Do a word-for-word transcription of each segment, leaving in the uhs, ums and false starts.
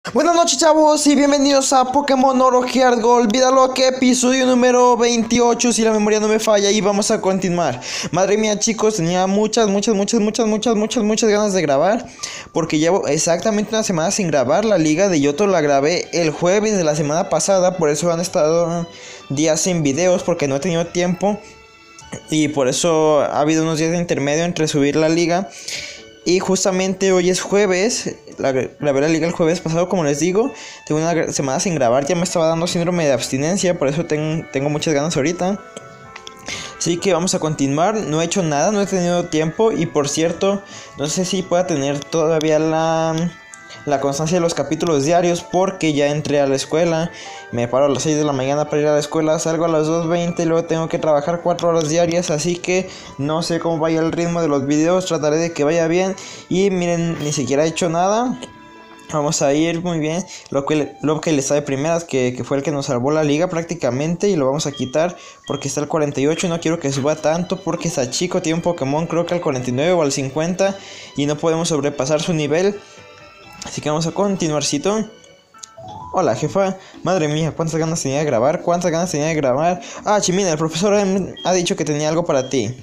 Buenas noches, chavos, y bienvenidos a Pokémon Oro Heart Gold. Olvídalo, que episodio número veintiocho, si la memoria no me falla, y vamos a continuar. Madre mía, chicos, tenía muchas, muchas, muchas, muchas, muchas, muchas, muchas ganas de grabar, porque llevo exactamente una semana sin grabar. La Liga de Yoto la grabé el jueves de la semana pasada, por eso han estado días sin videos, porque no he tenido tiempo, y por eso ha habido unos días de intermedio entre subir la liga. Y justamente hoy es jueves, la, grabé la liga el jueves pasado, como les digo. Tengo una semana sin grabar, ya me estaba dando síndrome de abstinencia, por eso ten, tengo muchas ganas ahorita. Así que vamos a continuar, no he hecho nada, no he tenido tiempo. Y por cierto, no sé si pueda tener todavía la, la constancia de los capítulos diarios, porque ya entré a la escuela. Me paro a las seis de la mañana para ir a la escuela, salgo a las dos veinte y luego tengo que trabajar cuatro horas diarias. Así que no sé cómo vaya el ritmo de los videos, trataré de que vaya bien. Y miren, ni siquiera he hecho nada. Vamos a ir muy bien. Lo que, lo que le está de primeras, que, que fue el que nos salvó la liga prácticamente, y lo vamos a quitar porque está al cuarenta y ocho. No quiero que suba tanto porque está chico, tiene un Pokémon creo que al cuarenta y nueve o al cincuenta, y no podemos sobrepasar su nivel. Así que vamos a continuarcito. Hola, jefa. Madre mía, cuántas ganas tenía de grabar, cuántas ganas tenía de grabar. Ah, Chimina, el profesor M ha dicho que tenía algo para ti.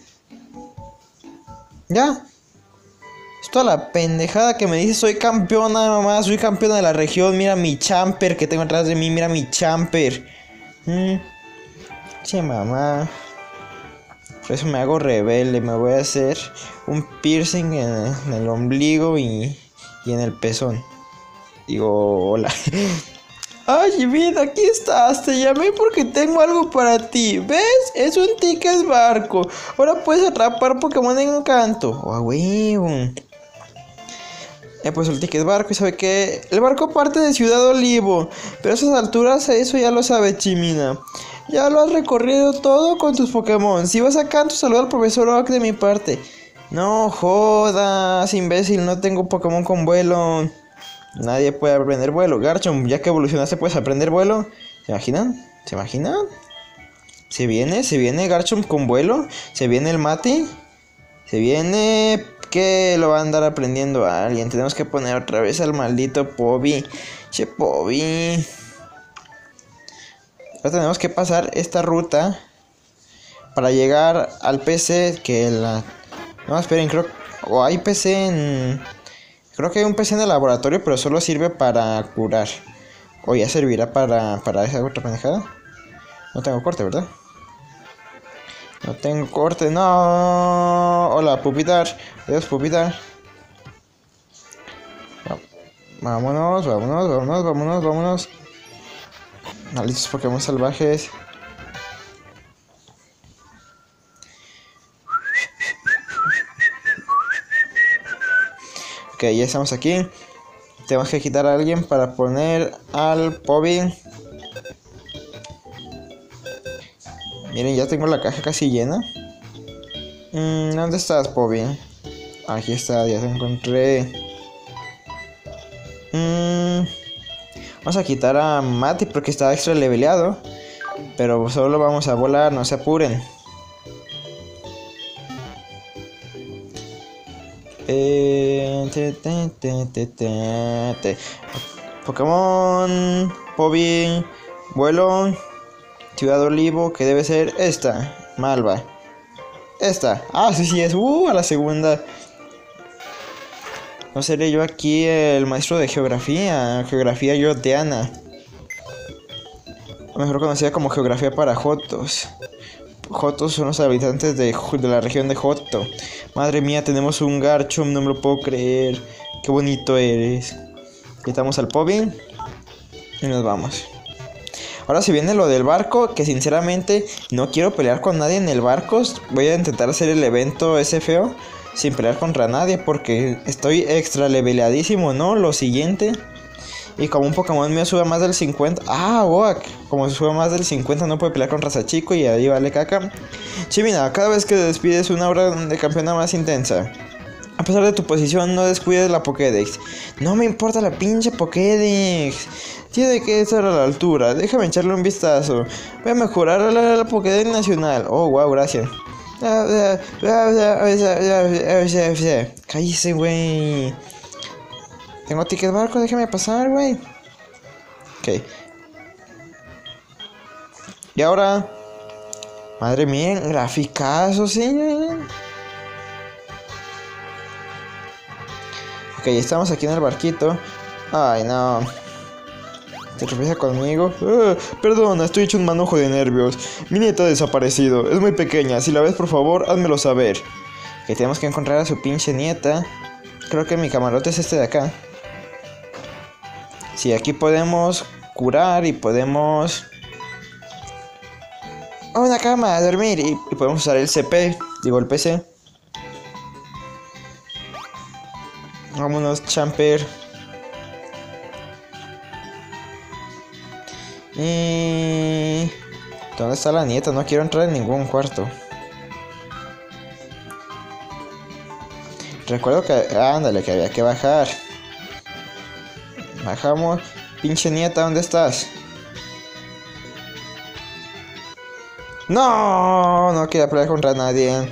¿Ya? Es toda la pendejada que me dice. Soy campeona, mamá, soy campeona de la región. Mira mi champer que tengo atrás de mí, mira mi champer. Mm. Che, mamá. Por eso me hago rebelde, me voy a hacer un piercing en, en el ombligo y, y en el pezón. Digo, hola. Ay, vida, aquí estás. Te llamé porque tengo algo para ti. ¿Ves? Es un ticket barco. Ahora puedes atrapar Pokémon en Encanto. Oh, huevo. Ya pues el ticket barco, y sabe que el barco parte de Ciudad Olivo. Pero a esas alturas eso ya lo sabe, Chimina. Ya lo has recorrido todo con tus Pokémon. Si vas a Kanto, saluda al profesor Oak de mi parte. No jodas, imbécil, no tengo Pokémon con vuelo. Nadie puede aprender vuelo. Garchomp, ya que evolucionaste puedes aprender vuelo. ¿Se imaginan? ¿Se imaginan? Se viene, se viene Garchomp con vuelo. Se viene el Mati. Se viene... que lo va a andar aprendiendo a alguien. Tenemos que poner otra vez al maldito Pobi. Che, Pobi. Ahora tenemos que pasar esta ruta para llegar al P C. Que la... No, esperen, creo... O hay P C en... Creo que hay un P C en el laboratorio, pero solo sirve para curar. O ya servirá para, para esa otra pendejada. No tengo corte, ¿verdad? No tengo corte, no. Hola, Pupitar. Adiós, Pupitar. Vámonos, vámonos, vámonos, vámonos, vámonos. Malditos Pokémon salvajes. Ok, ya estamos aquí. Tenemos que quitar a alguien para poner al Pobi. Miren, ya tengo la caja casi llena. Mm, ¿Dónde estás, Pobi? Aquí está, ya te encontré. Mm, vamos a quitar a Mati porque está extra leveleado. Pero solo vamos a volar, no se apuren. Eh, te, te, te, te, te, te. Pokémon Pobi, vuelo, Ciudad Olivo, que debe ser esta, Malva. Esta, ah, sí, sí es, uh, a la segunda. No seré yo aquí el maestro de geografía, geografía yoteana, mejor conocida como geografía para Jotos. Jotos son los habitantes de, de la región de Johto. Madre mía, tenemos un Garchomp, no me lo puedo creer. Qué bonito eres. Quitamos al Pobi y nos vamos. Ahora se viene lo del barco, que sinceramente no quiero pelear con nadie en el barco. Voy a intentar hacer el evento ese feo sin pelear contra nadie, porque estoy extra leveleadísimo, ¿no? Lo siguiente. Y como un Pokémon mío sube más del cincuenta. Ah, Oak. Como sube más del cincuenta no puede pelear con raza chico y ahí vale caca. Chimina, cada vez que despides una obra de campeona más intensa. A pesar de tu posición, no descuides la Pokédex. No me importa la pinche Pokédex. Tiene que estar a la altura. Déjame echarle un vistazo. Voy a mejorar la, la Pokédex nacional. Oh, wow, gracias. Cállese, güey. Tengo ticket barco, déjame pasar, güey. Ok. Y ahora... Madre mía, graficazo, sí. Ok, estamos aquí en el barquito. Ay, no. Se tropieza conmigo. Uh, perdona, estoy hecho un manojo de nervios. Mi nieta ha desaparecido. Es muy pequeña. Si la ves, por favor, házmelo saber. Que tenemos que encontrar a su pinche nieta. Creo que mi camarote es este de acá. Sí, aquí podemos curar y podemos... Oh, una cama, a dormir. Y, y podemos usar el C P. Digo, el P C. Vámonos, champer. Y... ¿dónde está la nieta? No quiero entrar en ningún cuarto. Recuerdo que... ándale, que había que bajar. Bajamos. Pinche nieta, ¿dónde estás? No, no quería pelear contra nadie.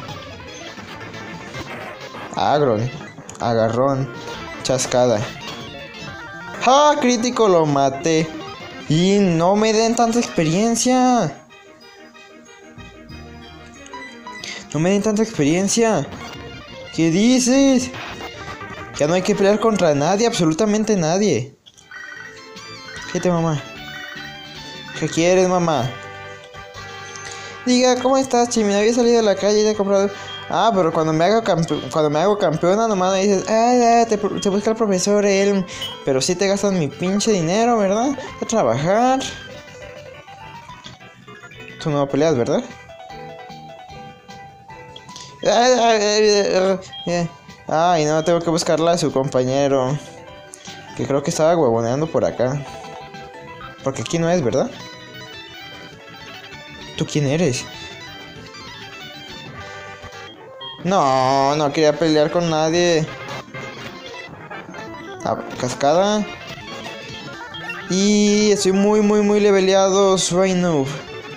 Agron. Agarrón. Chascada. ¡Ah! Crítico, lo maté. Y no me den tanta experiencia. No me den tanta experiencia. ¿Qué dices? Ya no hay que pelear contra nadie, absolutamente nadie. Fíjate, mamá. ¿Qué quieres, mamá? Diga, ¿cómo estás, Chimi? Había salido a la calle y te he comprado... Ah, pero cuando me hago, cuando me hago campeona, nomás me dices, ah, te, te busca el profesor, él. Pero sí te gastas mi pinche dinero, ¿verdad? A trabajar. Tú no peleas, ¿verdad? Ay, no, tengo que buscarla a su compañero. Que creo que estaba huevoneando por acá. Porque aquí no es, ¿verdad? ¿Tú quién eres? No, no quería pelear con nadie. Ah, cascada. Y estoy muy, muy, muy leveleado. Soy noob.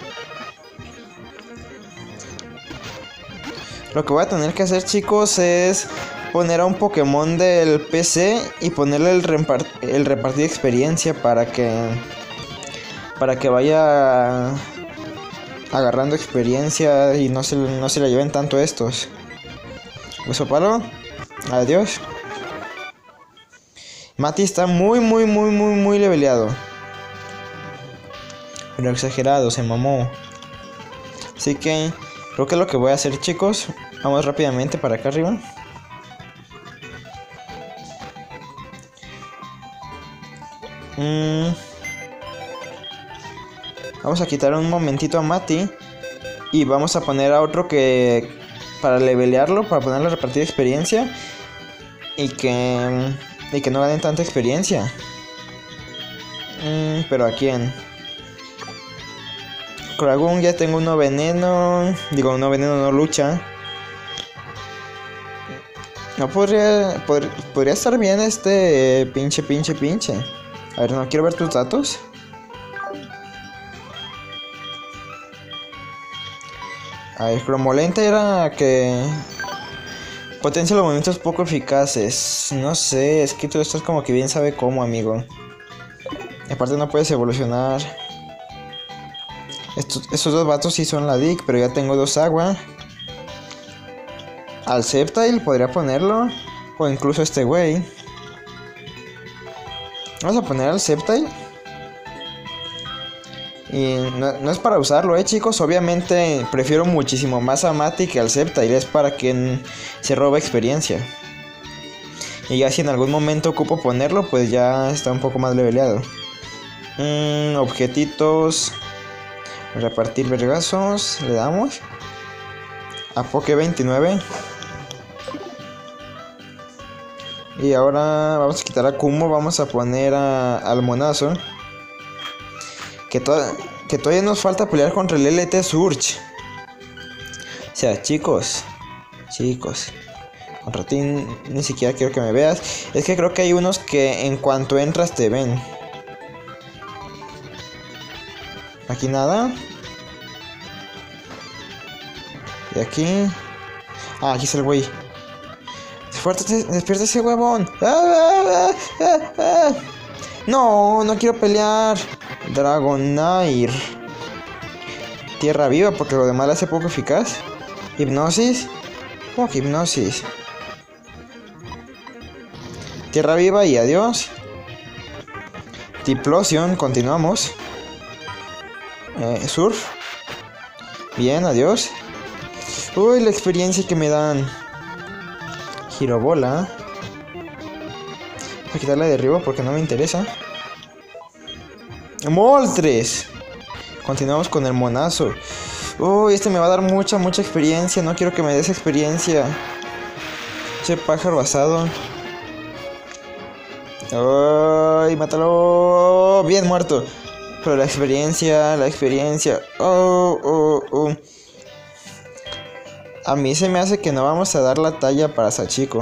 Lo que voy a tener que hacer, chicos, es poner a un Pokémon del P C y ponerle el, repart el repartir experiencia para que para que vaya agarrando experiencia y no se, no se la lleven tanto estos. Hueso palo. Adiós. Mati está muy, muy, muy, muy, muy leveleado. Pero exagerado, se mamó. Así que creo que es lo que voy a hacer, chicos. Vamos rápidamente para acá arriba. Mm. Vamos a quitar un momentito a Mati. Y vamos a poner a otro que... para levelearlo, para ponerle a repartir experiencia. Y que... y que no ganen tanta experiencia. Mm, pero ¿a quién? Kragun, ya tengo uno veneno. Digo, uno veneno no lucha. No podría, podría... podría estar bien este... Eh, pinche, pinche, pinche. A ver, no quiero ver tus datos. A ver, Cromolenta era que... potencia los movimientos poco eficaces. No sé, es que todo esto es como que bien sabe cómo, amigo. Y aparte no puedes evolucionar. Estos, estos dos vatos sí son la D I C, pero ya tengo dos agua. Al Sceptile podría ponerlo. O incluso este güey. Vamos a poner al Sceptile. Y no, no es para usarlo, eh, chicos. Obviamente prefiero muchísimo más a Mati que al Sceptile. Es para quien se roba experiencia. Y ya si en algún momento ocupo ponerlo, pues ya está un poco más leveleado. Mm, objetitos. Repartir vergazos. Le damos a Poké veintinueve. Y ahora vamos a quitar a Kumo. Vamos a poner a, al Monazo. Que, to que todavía nos falta pelear contra el L T Surge. O sea, chicos. Chicos. Contra ti ni siquiera quiero que me veas. Es que creo que hay unos que en cuanto entras te ven. Aquí nada. Y aquí. Ah, aquí está el güey. Despiértate, despiértate, huevón. ¡Ah, ah, ah, ah! No, no quiero pelear. Dragonair. Tierra viva, porque lo demás le hace poco eficaz. Hipnosis. ¿Cómo que hipnosis? Tierra viva y adiós. Tiplosion, continuamos. Eh, surf. Bien, adiós. Uy, la experiencia que me dan. Girobola. Voy a quitarla de arriba porque no me interesa. Moltres. Continuamos con el monazo. Uy, este me va a dar mucha, mucha experiencia. No quiero que me des experiencia. Ese pájaro asado. Ay, mátalo. Bien muerto. Pero la experiencia, la experiencia. Oh, oh, oh. A mí se me hace que no vamos a dar la talla para Sachiko.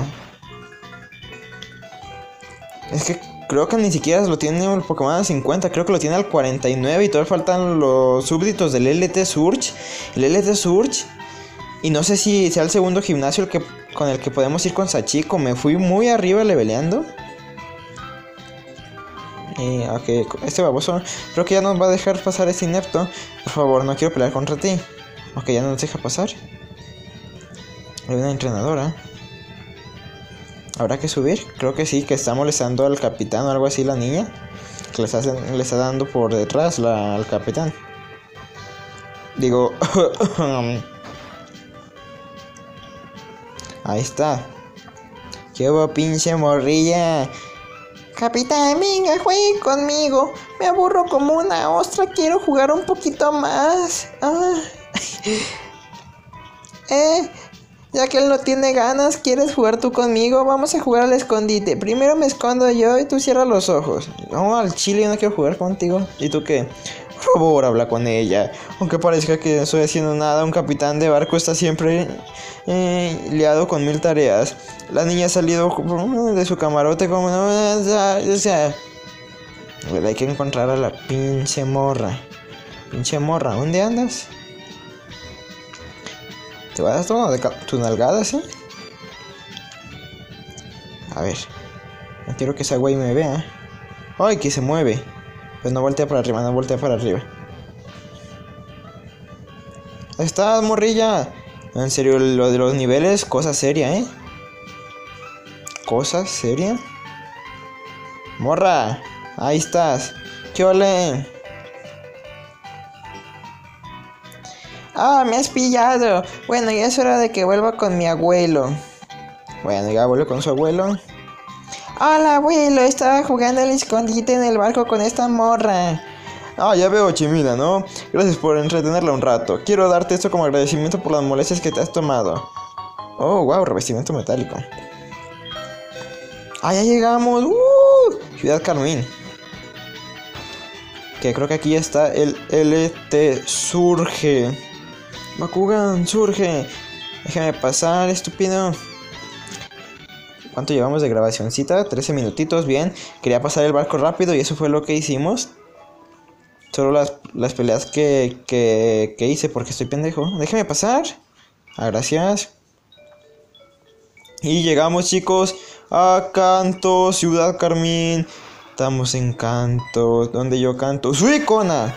Es que creo que ni siquiera lo tiene el Pokémon al cincuenta. Creo que lo tiene al cuarenta y nueve. Y todavía faltan los súbditos del L T Surge. El L T Surge. Y no sé si sea el segundo gimnasio el que, con el que podemos ir con Sachiko. Me fui muy arriba leveleando. Eh, ok, este baboso creo que ya nos va a dejar pasar este inepto. Por favor, no quiero pelear contra ti. Ok, ya no nos deja pasar. Hay una entrenadora. ¿Habrá que subir? Creo que sí, que está molestando al capitán o algo así la niña. Que le está, le está dando por detrás la, al capitán. Digo... Ahí está. ¡Qué hubo, pinche morrilla! Capitán, venga, juegue conmigo. Me aburro como una ostra. Quiero jugar un poquito más. Ah. eh, ya que él no tiene ganas, ¿quieres jugar tú conmigo? Vamos a jugar al escondite. Primero me escondo yo y tú cierras los ojos. No, al chile yo no quiero jugar contigo. ¿Y tú qué? Por favor, habla con ella. Aunque parezca que no estoy haciendo nada, un capitán de barco está siempre eh, liado con mil tareas. La niña ha salido de su camarote como... O sea... Hay que encontrar a la pinche morra. Pinche morra, ¿dónde andas? ¿Te vas a dar tu, tu nalgada, sí? A ver. No quiero que esa güey me vea. ¡Ay, que se mueve! Pues no voltea para arriba, no voltea para arriba. Ahí estás, morrilla. En serio, lo de los niveles, cosa seria, ¿eh? Cosa seria. Morra, ahí estás. ¿Qué ole? Ah, me has pillado. Bueno, ya es hora de que vuelva con mi abuelo. Bueno, ya vuelve con su abuelo. Hola, abuelo, estaba jugando al escondite en el barco con esta morra. Ah, ya veo, Chimila, ¿no? Gracias por entretenerla un rato. Quiero darte esto como agradecimiento por las molestias que te has tomado. Oh, wow, revestimiento metálico. Ah, ya llegamos. ¡Uh! Ciudad Carmín. Que creo que aquí ya está el L T Surge. Bakugan, surge. Déjame pasar, estúpido. ¿Cuánto llevamos de grabacioncita? trece minutitos, bien. Quería pasar el barco rápido y eso fue lo que hicimos. Solo las, las peleas que, que, que hice porque estoy pendejo. Déjame pasar. Ah, gracias. Y llegamos, chicos, a Kanto, Ciudad Carmín. Estamos en Kanto, donde yo canto. ¡Suicona!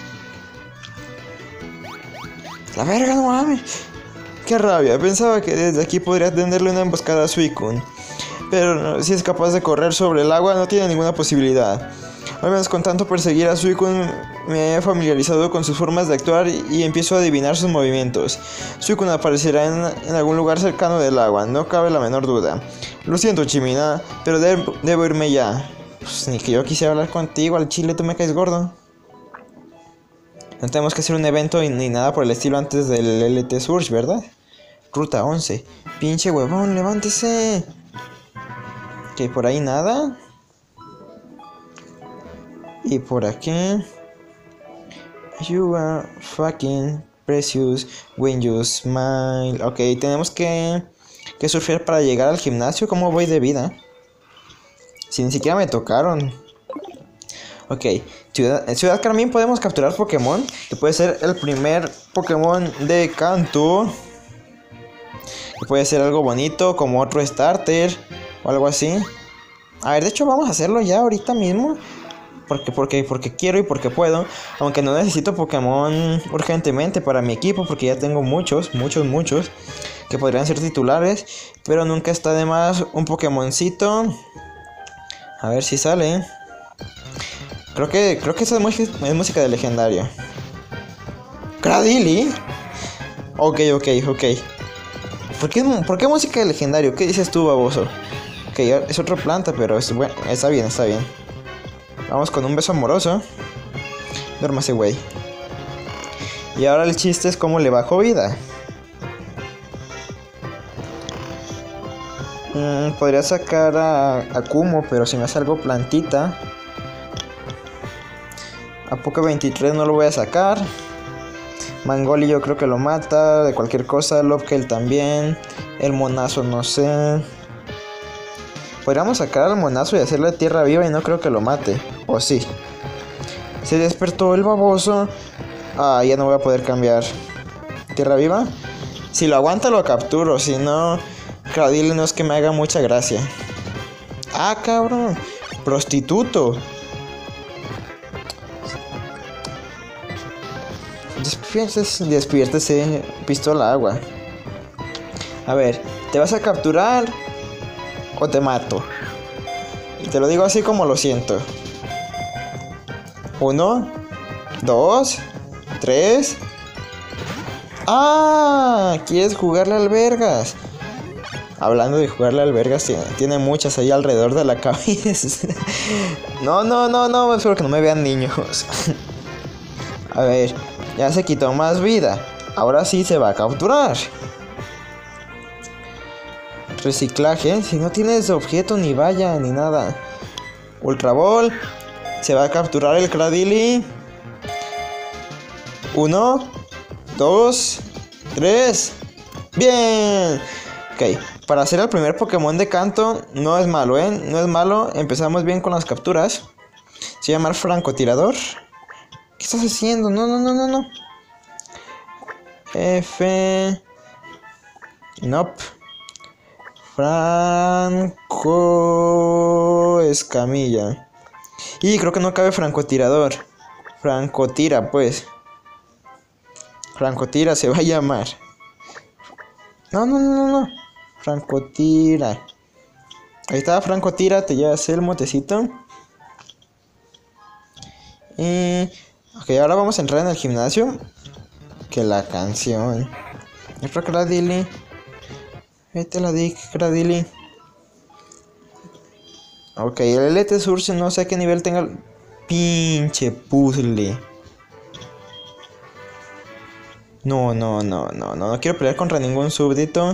La verga, no mames. Qué rabia, pensaba que desde aquí podría tenderle una emboscada a Suicune. Pero no, si es capaz de correr sobre el agua, no tiene ninguna posibilidad. Al menos con tanto perseguir a Suicune me he familiarizado con sus formas de actuar y, y empiezo a adivinar sus movimientos. Suicune aparecerá en, en algún lugar cercano del agua, no cabe la menor duda. Lo siento, Chimina, pero de, debo irme ya. Pues ni que yo quisiera hablar contigo, al chile tú me caes gordo. No tenemos que hacer un evento y, ni nada por el estilo antes del L T Surge, ¿verdad? Ruta once. Pinche huevón, levántese. Que por ahí nada. Y por aquí. You are fucking precious when you smile. Ok, tenemos que, que surfear para llegar al gimnasio. ¿Cómo voy de vida? Si ni siquiera me tocaron. Ok, Ciudad, en Ciudad Carmín podemos capturar Pokémon. Que puede ser el primer Pokémon de Kanto. Puede ser algo bonito como otro starter o algo así. A ver, de hecho vamos a hacerlo ya ahorita mismo. Porque, porque, porque quiero y porque puedo. Aunque no necesito Pokémon urgentemente para mi equipo, porque ya tengo muchos, muchos, muchos que podrían ser titulares. Pero nunca está de más un Pokémoncito. A ver si sale. Creo que, creo que esa es música, es música de legendario. Cradily. Ok, ok, ok. ¿Por qué, ¿Por qué música de legendario? ¿Qué dices tú, baboso? Ok, es otra planta, pero es, bueno, está bien, está bien. Vamos con un beso amoroso. Duérmase, güey. Y ahora el chiste es cómo le bajo vida. Mm, podría sacar a, a Kumo, pero si me hace algo plantita. A Poké veintitrés no lo voy a sacar. Mangoli yo creo que lo mata. De cualquier cosa. Lobkel también. El Monazo no sé. Podríamos sacar al Monazo y hacerle tierra viva y no creo que lo mate. O sí. Se despertó el baboso. Ah, ya no voy a poder cambiar. ¿Tierra viva? Si lo aguanta lo capturo. Si no, Cradily no es que me haga mucha gracia. Ah, cabrón. Prostituto. Despiértese, despiértese. Pistola agua. A ver, ¿te vas a capturar o te mato? Y te lo digo así como lo siento. Uno, dos, tres. ¡Ah! ¿Quieres jugarle al vergas? Hablando de jugarle al vergas, tiene, tiene muchas ahí alrededor de la cabeza. No, no, no, no, espero que no me vean niños. A ver, ya se quitó más vida. Ahora sí se va a capturar. Reciclaje, si no tienes objeto ni valla ni nada. Ultra Ball. Se va a capturar el Cradily. Uno, dos, tres. Bien. Ok, para hacer el primer Pokémon de canto no es malo, ¿eh? No es malo, empezamos bien con las capturas. Se llama francotirador. ¿Qué estás haciendo? No, no, no, no, no. F. Nope. Franco Escamilla. Y creo que no cabe francotirador. Francotira, pues. Francotira se va a llamar. No, no, no, no, no. Francotira. Ahí está, Francotira, te llevas el motecito. Y... ok, ahora vamos a entrar en el gimnasio. Que la canción. Es para Cradily. Vete la dick, Cradily. Ok, el Elite Surge no sé a qué nivel tenga el... pinche puzzle. No, no, no, no, no, no quiero pelear contra ningún súbdito.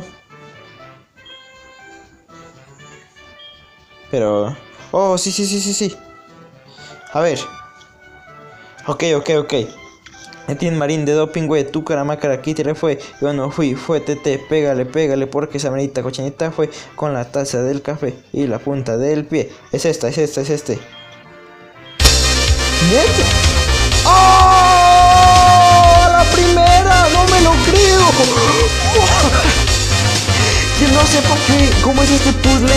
Pero... oh, sí, sí, sí, sí, sí. A ver. Ok, ok, ok. Etienne Marín de doping, güey, tu caramácara, aquí te le fue. Yo no fui, fue tete, pégale, pégale, porque esa merita cochinita fue con la taza del café y la punta del pie. Es esta, es esta, es este. ¿Neta? ¡Oh! ¡La primera! ¡No me lo creo! Que no sepa qué, cómo es este puzzle.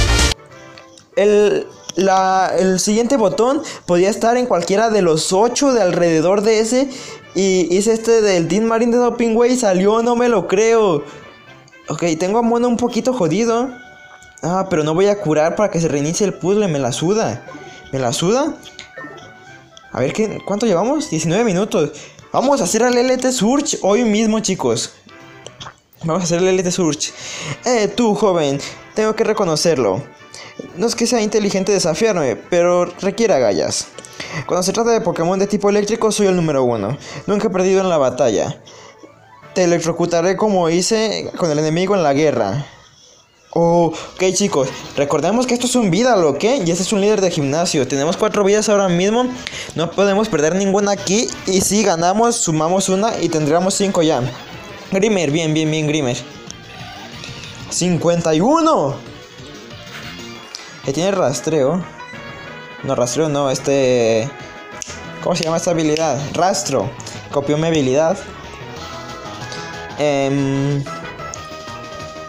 El... La, el siguiente botón podía estar en cualquiera de los ocho de alrededor de ese. Y hice este del Teen Marine de Doping, güey. Salió, no me lo creo. Ok, tengo a Mono un poquito jodido. Ah, pero no voy a curar para que se reinicie el puzzle. Me la suda. ¿Me la suda? A ver, ¿qué, ¿cuánto llevamos? diecinueve minutos. Vamos a hacer el Elite Surge hoy mismo, chicos. Vamos a hacer el Elite Surge. Eh, tú, joven, tengo que reconocerlo. No es que sea inteligente desafiarme, pero requiere agallas. Cuando se trata de Pokémon de tipo eléctrico, soy el número uno. Nunca he perdido en la batalla. Te electrocutaré como hice con el enemigo en la guerra. Oh, ok, chicos, recordemos que esto es un Vidal, ¿ok? Y este es un líder de gimnasio. Tenemos cuatro vidas ahora mismo. No podemos perder ninguna aquí. Y si ganamos, sumamos una y tendríamos cinco ya. Grimer, bien, bien, bien, Grimer. cincuenta y uno. Que tiene rastreo. No, rastreo no, este... ¿cómo se llama esta habilidad? Rastro. Copió mi habilidad. Eh...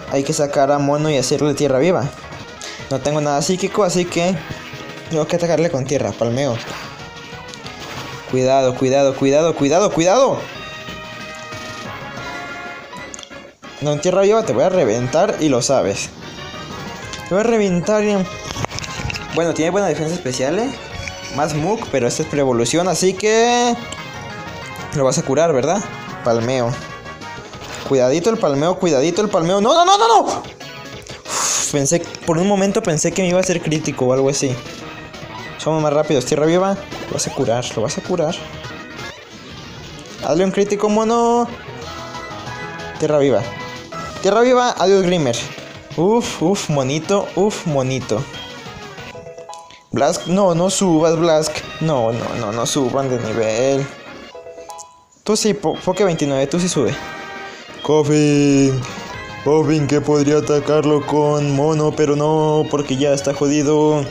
hay que sacar a Mono y hacerle tierra viva. No tengo nada psíquico, así que tengo que atacarle con tierra, palmeo. Cuidado, cuidado, cuidado, cuidado, cuidado. No, en tierra viva te voy a reventar y lo sabes. Te voy a reventar. Bueno, tiene buena defensa especial, ¿eh? Más Muk, pero esta es pre-evolución, así que lo vas a curar, ¿verdad? Palmeo. Cuidadito el palmeo, cuidadito el palmeo. ¡No, no, no, no, no! Uf, pensé, por un momento pensé que me iba a ser crítico o algo así. Somos más rápidos, tierra viva. Lo vas a curar, lo vas a curar. Hazle un crítico, mono. Tierra viva. Tierra viva, adiós Grimmer. Uf, uf, monito, uf, monito. Blask, no, no subas, Blask. No, no, no, no suban de nivel. Tú sí, po Poke veintinueve, tú sí sube. Koffing. Koffing que podría atacarlo con mono, pero no, porque ya está jodido.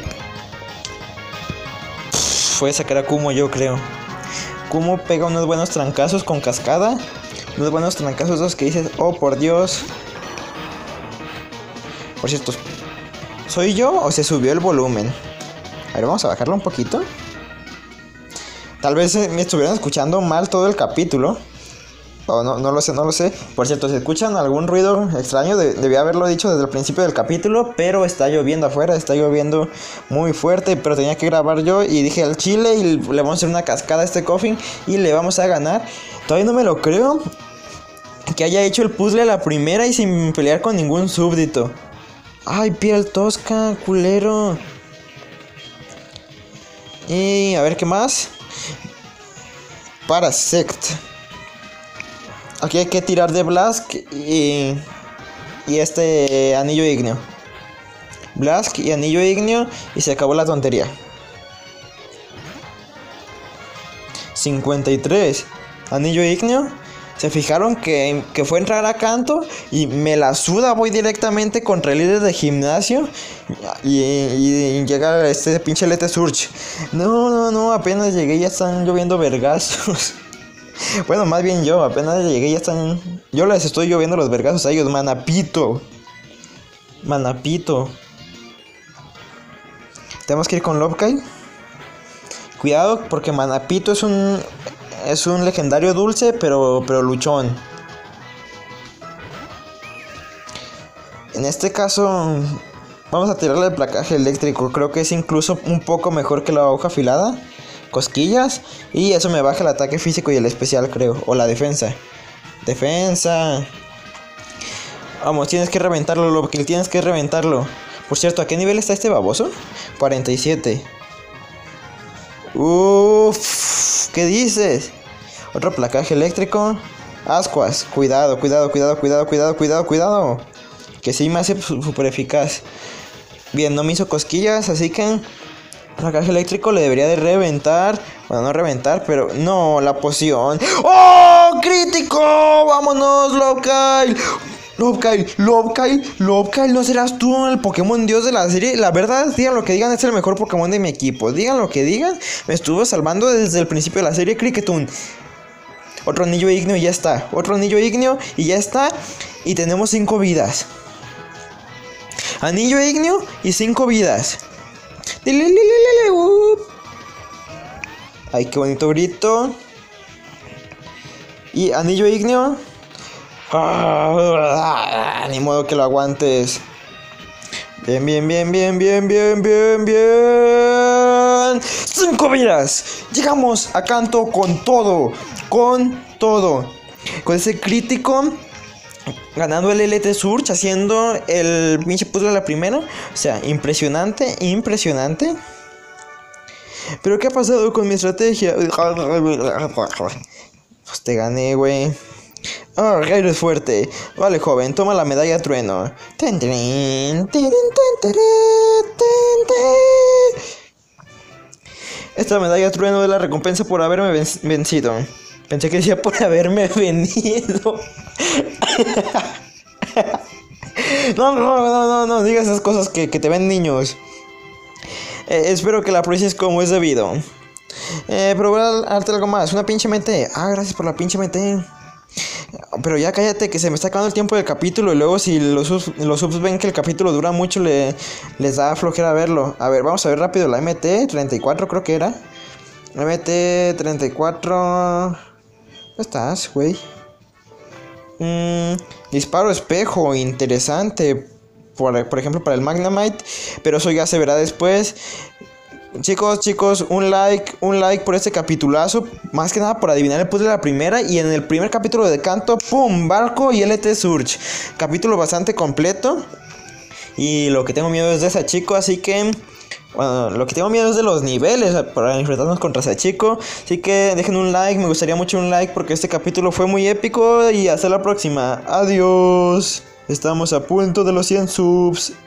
Pff, voy a sacar a Kumo, yo creo. Kumo pega unos buenos trancazos con cascada. Unos buenos trancazos dos que dices, oh por Dios. Por cierto, ¿soy yo o se subió el volumen? A ver, vamos a bajarlo un poquito. Tal vez me estuvieran escuchando mal todo el capítulo. O no, no lo sé, no lo sé. Por cierto, si escuchan algún ruido extraño, de, debía haberlo dicho desde el principio del capítulo. Pero está lloviendo afuera, está lloviendo muy fuerte. Pero tenía que grabar yo y dije al chile y le vamos a hacer una cascada a este Koffing y le vamos a ganar. Todavía no me lo creo que haya hecho el puzzle a la primera y sin pelear con ningún súbdito. Ay, piel tosca, culero. Y a ver qué más. Parasect. Aquí hay que tirar de Blask y, y este anillo ígneo. Blask y anillo ígneo y se acabó la tontería. cincuenta y tres. Anillo ígneo. Se fijaron que, que fue entrar a canto y me la suda, voy directamente contra el líder de gimnasio y, y, y llega este pinche Lete Surge. No, no, no, apenas llegué y ya están lloviendo vergazos. Bueno, más bien yo, apenas llegué y ya están... Yo les estoy lloviendo los vergazos a ellos, manapito. Manapito. Tenemos que ir con Lobkai. Cuidado porque manapito es un... Es un legendario dulce, pero, pero luchón. En este caso, vamos a tirarle el placaje eléctrico. Creo que es incluso un poco mejor que la hoja afilada. Cosquillas. Y eso me baja el ataque físico y el especial, creo. O la defensa. Defensa. Vamos, tienes que reventarlo, Lobkill. Tienes que reventarlo. Por cierto, ¿a qué nivel está este baboso? cuarenta y siete. Uff, ¿qué dices? Otro placaje eléctrico. Ascuas, cuidado, cuidado, cuidado, cuidado, cuidado, cuidado, cuidado. Que sí me hace súper eficaz. Bien, no me hizo cosquillas, así que placaje eléctrico le debería de reventar. Bueno, no reventar, pero no, la poción. ¡Oh, crítico! ¡Vámonos, Lobkai! Lobkai, Lobkai, Lobkai, ¿no serás tú el Pokémon Dios de la serie? La verdad, digan lo que digan, es el mejor Pokémon de mi equipo. Digan lo que digan, me estuvo salvando desde el principio de la serie. Cricketune. Otro anillo ígneo y ya está. Otro anillo ígneo y ya está. Y tenemos cinco vidas. Anillo ígneo y cinco vidas. Ay, qué bonito grito. Y anillo ígneo. Ah, ni modo que lo aguantes. Bien, bien, bien, bien, bien, bien, bien, bien. Cinco vidas. Llegamos a canto con todo. Con todo. Con ese crítico. Ganando el L T Surge. Haciendo el pinche puzzle a la primera. O sea, impresionante, impresionante. Pero ¿qué ha pasado con mi estrategia? Pues te gané, güey. Ah, oh, eres fuerte. Vale, joven, toma la medalla trueno. Ten, ten, ten, ten, ten, ten. Esta medalla trueno es la recompensa por haberme ven vencido. Pensé que decía por haberme venido. No, no, no, no, no digas esas cosas que, que te ven niños. Eh, espero que la aprecies como es debido. Eh, pero voy a darte algo más. Una pinche mente. Ah, gracias por la pinche mente. Pero ya cállate, que se me está acabando el tiempo del capítulo. Y luego si los subs, los subs ven que el capítulo dura mucho, le, les da flojera verlo. A ver, vamos a ver rápido la M T treinta y cuatro, creo que era. M T treinta y cuatro. ¿Dónde estás, güey? Mm, disparo espejo, interesante. Por, por ejemplo, para el Magnemite. Pero eso ya se verá después. Chicos, chicos, un like, un like por este capitulazo. Más que nada por adivinar el puzzle de la primera. Y en el primer capítulo de Kanto, ¡pum! Barco y L T Surge. Capítulo bastante completo. Y lo que tengo miedo es de Sachiko, así que... Bueno, lo que tengo miedo es de los niveles para enfrentarnos contra Sachiko. Así que dejen un like, me gustaría mucho un like porque este capítulo fue muy épico. Y hasta la próxima, adiós. Estamos a punto de los cien subs.